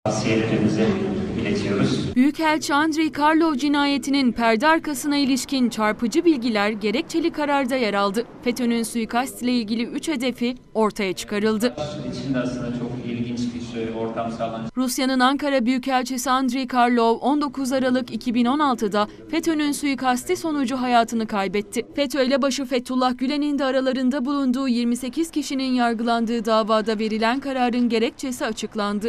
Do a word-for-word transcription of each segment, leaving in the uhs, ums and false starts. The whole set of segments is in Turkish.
Tavsiyelerimizi iletiyoruz. Büyükelçi Andrei Karlov cinayetinin perde arkasına ilişkin çarpıcı bilgiler gerekçeli kararda yer aldı. FETÖ'nün suikast ile ilgili üç hedefi ortaya çıkarıldı. İçinde aslında çok ilginç bir ortam sağlanacak. Rusya'nın Ankara Büyükelçisi Andrei Karlov on dokuz Aralık iki bin on altı'da FETÖ'nün suikasti sonucu hayatını kaybetti. FETÖ elebaşı Fethullah Gülen'in de aralarında bulunduğu yirmi sekiz kişinin yargılandığı davada verilen kararın gerekçesi açıklandı.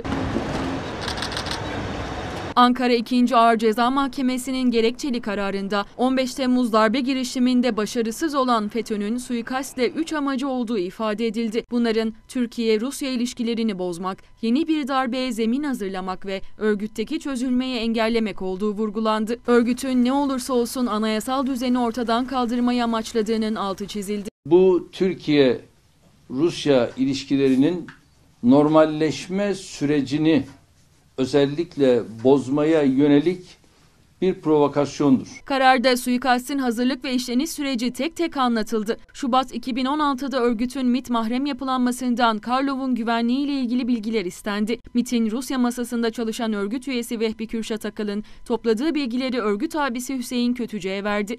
Ankara ikinci Ağır Ceza Mahkemesi'nin gerekçeli kararında on beş Temmuz darbe girişiminde başarısız olan FETÖ'nün suikastle üç amacı olduğu ifade edildi. Bunların Türkiye-Rusya ilişkilerini bozmak, yeni bir darbeye zemin hazırlamak ve örgütteki çözülmeyi engellemek olduğu vurgulandı. Örgütün ne olursa olsun anayasal düzeni ortadan kaldırmayı amaçladığının altı çizildi. Bu Türkiye-Rusya ilişkilerinin normalleşme sürecini özellikle bozmaya yönelik bir provokasyondur. Kararda suikastin hazırlık ve işleniş süreci tek tek anlatıldı. Şubat iki bin on altı'da örgütün MİT mahrem yapılanmasından Karlov'un güvenliği ile ilgili bilgiler istendi. MİT'in Rusya masasında çalışan örgüt üyesi Vehbi Kürşat Akalın topladığı bilgileri örgüt abisi Hüseyin Kötüce'ye verdi.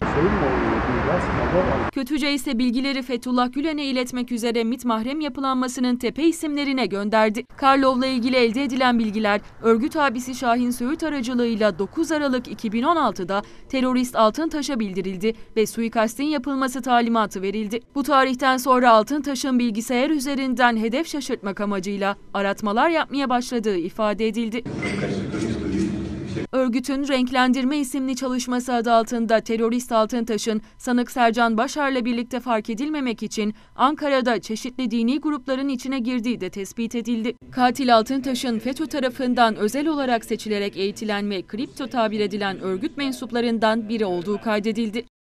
Kötüce ise bilgileri Fethullah Gülen'e iletmek üzere MİT mahrem yapılanmasının tepe isimlerine gönderdi. Karlov'la ilgili elde edilen bilgiler örgüt abisi Şahin Söğüt aracılığıyla dokuz Aralık iki bin on altı'da terörist Altıntaş'a bildirildi ve suikastin yapılması talimatı verildi. Bu tarihten sonra Altıntaş'ın bilgisayar üzerinden hedef şaşırtmak amacıyla aratmalar yapmaya başladığı ifade edildi. Örgütün Renklendirme isimli çalışması adı altında terörist Altıntaş'ın sanık Sercan Başar'la birlikte fark edilmemek için Ankara'da çeşitli dini grupların içine girdiği de tespit edildi. Katil Altıntaş'ın FETÖ tarafından özel olarak seçilerek eğitilen ve kripto tabir edilen örgüt mensuplarından biri olduğu kaydedildi.